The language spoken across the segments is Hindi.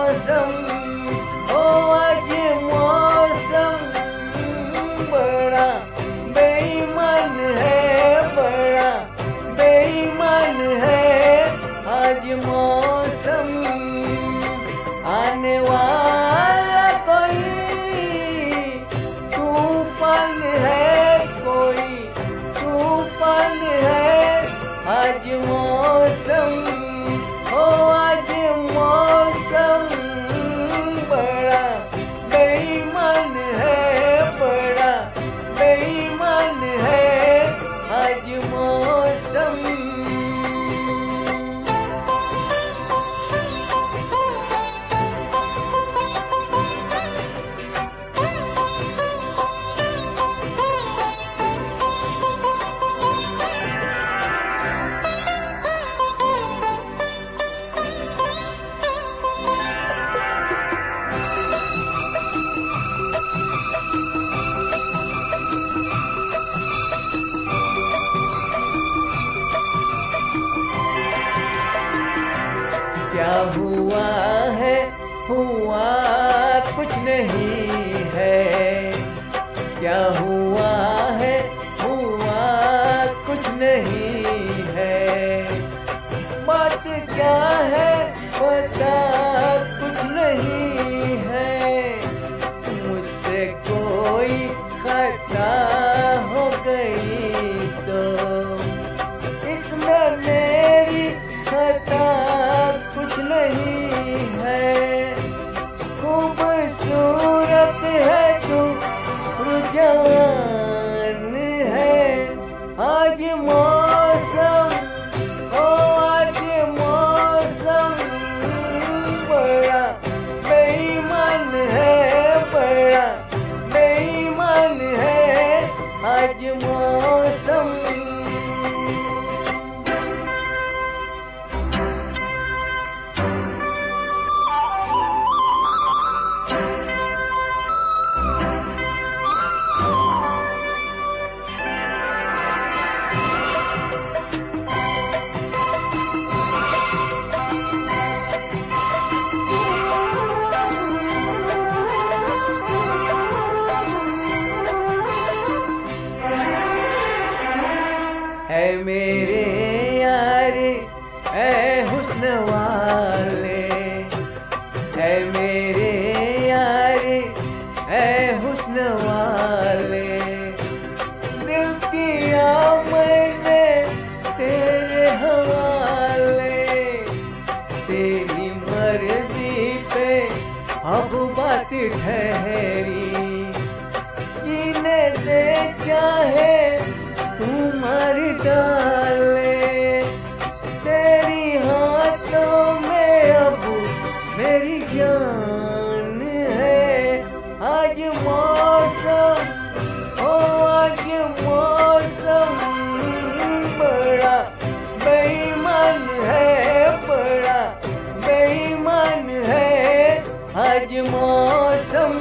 मौसम, ओ आज मौसम बड़ा बेईमान है, बड़ा बेईमान है आज मौसम। आने वाला कोई तूफान है, कोई तूफान है आज मौसम, ओ आज मौसम बड़ा बेईमान है, बड़ा बेईमान है आज मौसम। क्या हुआ है, हुआ कुछ नहीं है, क्या हुआ है, हुआ कुछ नहीं है। बात क्या है पता कुछ नहीं है, मुझसे कोई खता हो गई तो इसमें मेरी खता कुछ नहीं है। खूबसूरत है तू, रुझान है आज मौसम, ओ आज मौसम बड़ा बेईमान है, बड़ा बेईमान है आज मौसम। ऐ मेरे यार ऐ हुस्न वाले, ऐ मेरे यार ऐ हुस्न वाले, दिल किया मैंने तेरे हवाले। तेरी मर्जी पे अब बात ठहरी, जीने दे चाहे तू मार डाले। तेरी हाथों में अब मेरी जान है आज मौसम, ओ आज मौसम बड़ा बेईमान है, बड़ा बेईमान है आज मौसम।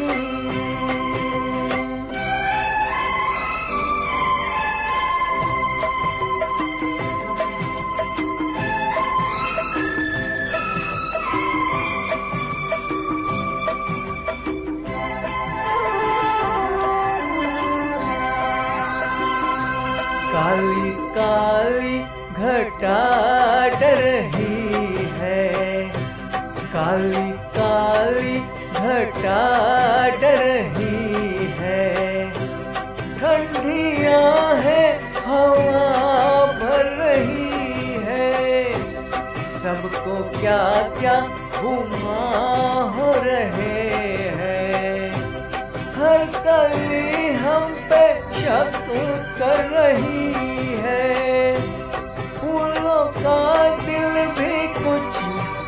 काली काली घटा डर रही है, काली काली घटा डर रही है। ठंडियां है हवा भर रही है, सबको क्या क्या घुमा हो रहे हैं। हर कली हम पे शक कर रही है, फूलों का दिल भी कुछ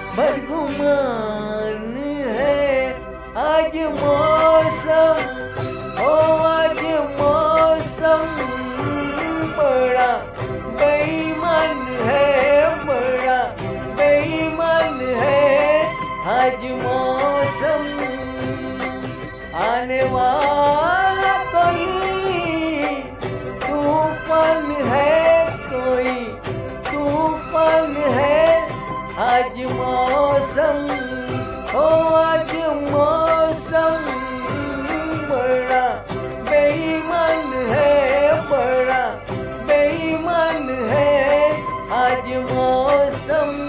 बदगुमान है आज मौसम, ओ आज मौसम बड़ा बेईमान है, बड़ा बेईमान है आज मौसम। आने वाला कोई तूफान है, कोई तूफान है आज मौसम, ओ आज मौसम बड़ा बेईमान है, बड़ा बेईमान है आज मौसम।